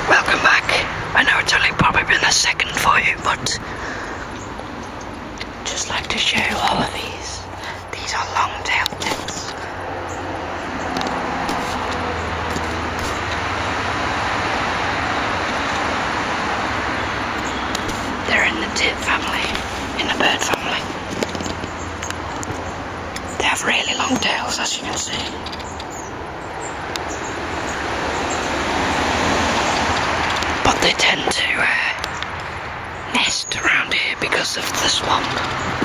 Welcome back. I know it's only probably been a second for you, but just like to show you all of these. These are long-tailed tits. They're in the tit family, in the bird family. They have really long tails, as you can see. But they tend to nest around here because of the swamp.